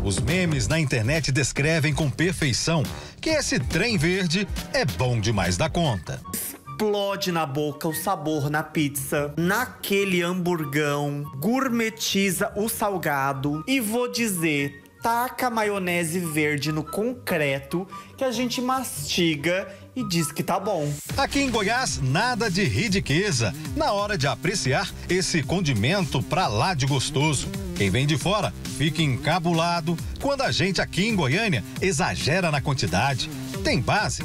Os memes na internet descrevem com perfeição que esse trem verde é bom demais da conta. Explode na boca o sabor na pizza, naquele hamburgão, gourmetiza o salgado e vou dizer, taca maionese verde no concreto que a gente mastiga e diz que tá bom. Aqui em Goiás, nada de riqueza na hora de apreciar esse condimento pra lá de gostoso. Quem vem de fora fica encabulado quando a gente aqui em Goiânia exagera na quantidade. Tem base.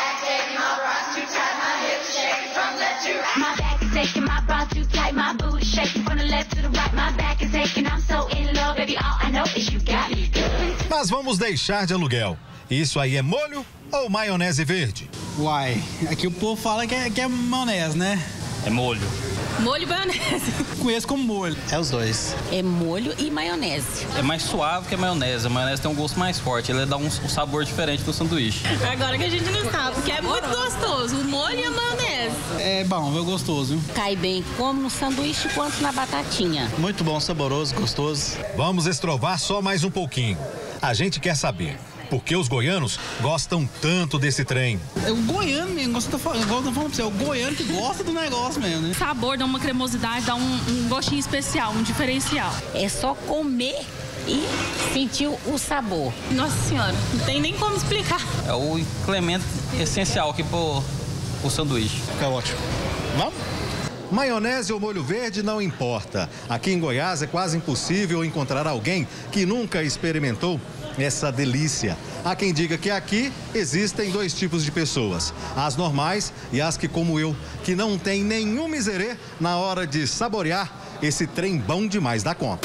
Mas vamos deixar de aluguel. Isso aí é molho ou maionese verde? Uai, aqui o povo fala que é maionese, né? É molho. Molho e maionese. Conheço como molho. É os dois. É molho e maionese. É mais suave que a maionese. A maionese tem um gosto mais forte. Ele dá um sabor diferente do sanduíche. Agora que a gente não sabe, porque é muito gostoso. O molho e a maionese. É bom, é gostoso, viu? Cai bem como no sanduíche quanto na batatinha. Muito bom, saboroso, gostoso. Vamos estrovar só mais um pouquinho. A gente quer saber por que os goianos gostam tanto desse trem. É o goiano mesmo, igual eu tô falando pra você, é o goiano que gosta do negócio mesmo, né? O sabor dá uma cremosidade, dá um gostinho especial, um diferencial. É só comer e sentir o sabor. Nossa Senhora, não tem nem como explicar. É o incremento essencial aqui pro sanduíche. Fica ótimo. Vamos? Maionese ou molho verde não importa. Aqui em Goiás é quase impossível encontrar alguém que nunca experimentou essa delícia. Há quem diga que aqui existem dois tipos de pessoas: as normais e as que, como eu, que não tem nenhum miserê na hora de saborear esse trem bom demais da conta.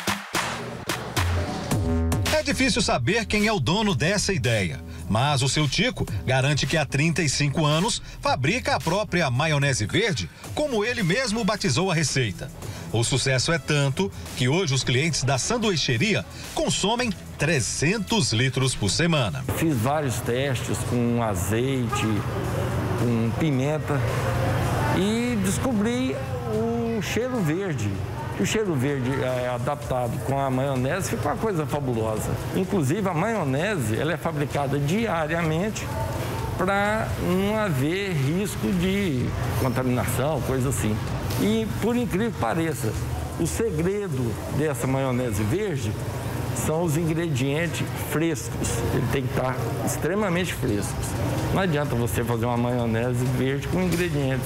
É difícil saber quem é o dono dessa ideia, mas o seu Tico garante que há 35 anos fabrica a própria maionese verde, como ele mesmo batizou a receita. O sucesso é tanto que hoje os clientes da sanduicheria consomem 300 litros por semana. Fiz vários testes com azeite, com pimenta e descobri o cheiro verde. O cheiro verde adaptado com a maionese fica uma coisa fabulosa. Inclusive a maionese ela é fabricada diariamente para não haver risco de contaminação, coisa assim. E por incrível que pareça, o segredo dessa maionese verde são os ingredientes frescos. Ele tem que estar extremamente frescos. Não adianta você fazer uma maionese verde com ingredientes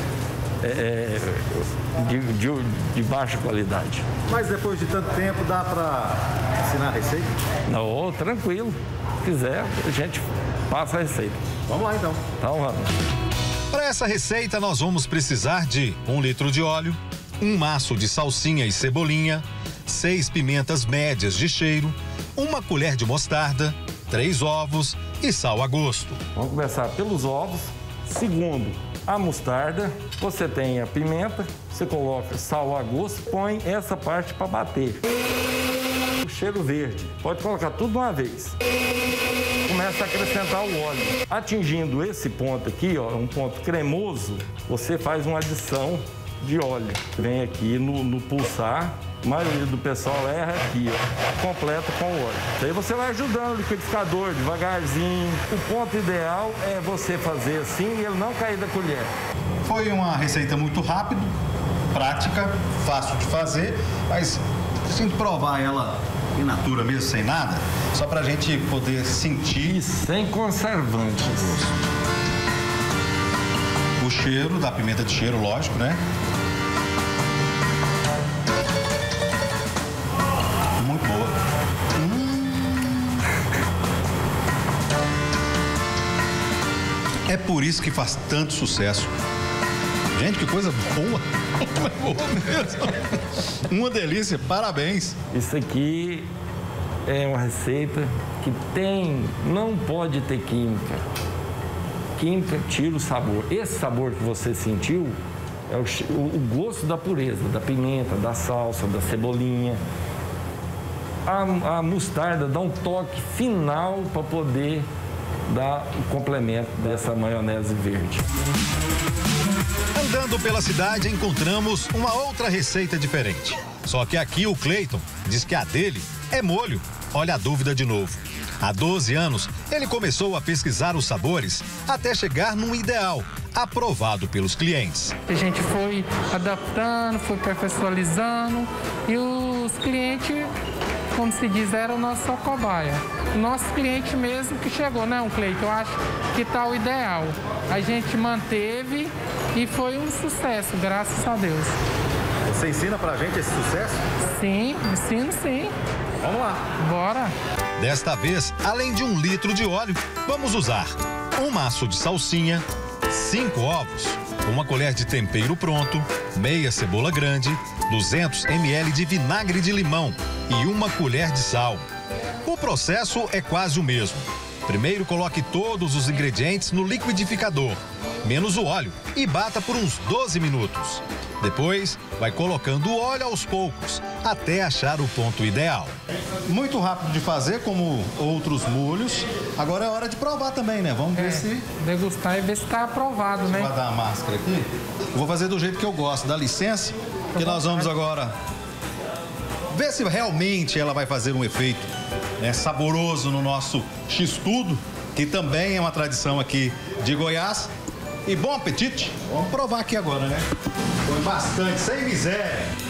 de baixa qualidade. Mas depois de tanto tempo dá para ensinar a receita? Não, tranquilo. Se quiser, a gente passa a receita. Vamos lá então. Então vamos. Para essa receita nós vamos precisar de 1 litro de óleo, um maço de salsinha e cebolinha, 6 pimentas médias de cheiro, 1 colher de mostarda, 3 ovos e sal a gosto. Vamos começar pelos ovos. Segundo, a mostarda. Você tem a pimenta, você coloca sal a gosto, põe essa parte para bater. O cheiro verde, pode colocar tudo de uma vez. Começa a acrescentar o óleo. Atingindo esse ponto aqui, ó, um ponto cremoso, você faz uma adição de óleo. Vem aqui no pulsar, a maioria do pessoal erra aqui, ó, completa com o óleo. Aí você vai ajudando o liquidificador devagarzinho. O ponto ideal é você fazer assim e ele não cair da colher. Foi uma receita muito rápida, prática, fácil de fazer, mas se a gente provar ela in natura mesmo, sem nada, só pra gente poder sentir. E sem conservantes. O cheiro da pimenta de cheiro, lógico, né? Muito boa. É por isso que faz tanto sucesso. Gente, que coisa boa. Boa mesmo. Uma delícia, parabéns. Isso aqui é uma receita que não pode ter química. Química tira o sabor. Esse sabor que você sentiu é o gosto da pureza, da pimenta, da salsa, da cebolinha. A mostarda dá um toque final para poder dar o complemento dessa maionese verde. Andando pela cidade, encontramos uma outra receita diferente. Só que aqui o Cleiton diz que a dele é molho. Olha a dúvida de novo. Há 12 anos, ele começou a pesquisar os sabores até chegar num ideal, aprovado pelos clientes. A gente foi adaptando, foi aperfeiçoando e os clientes, como se diz, era o nosso cobaia. O nosso cliente mesmo que chegou, não, Cleiton, eu acho que está o ideal. A gente manteve e foi um sucesso, graças a Deus. Você ensina pra gente esse sucesso? Sim, ensino sim. Vamos lá. Bora. Desta vez, além de 1 litro de óleo, vamos usar 1 maço de salsinha, 5 ovos, 1 colher de tempero pronto, meia cebola grande, 200 ml de vinagre de limão e 1 colher de sal. O processo é quase o mesmo. Primeiro coloque todos os ingredientes no liquidificador, menos o óleo, e bata por uns 12 minutos. Depois, vai colocando o óleo aos poucos, até achar o ponto ideal. Muito rápido de fazer, como outros molhos. Agora é hora de provar também, né? Vamos ver se... Degustar e ver se está aprovado, né? Vai dar a máscara aqui. Eu vou fazer do jeito que eu gosto. Dá licença, que nós vamos agora ver se realmente ela vai fazer um efeito saboroso no nosso X-Tudo, que também é uma tradição aqui de Goiás. E bom apetite. Vamos provar aqui agora, né? Foi bastante, sem miséria.